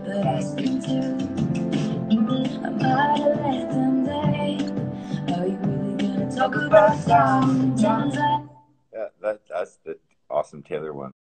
but I still do. I might have let them day. Are you really gonna talk about time? Yeah, that's the awesome Taylor one.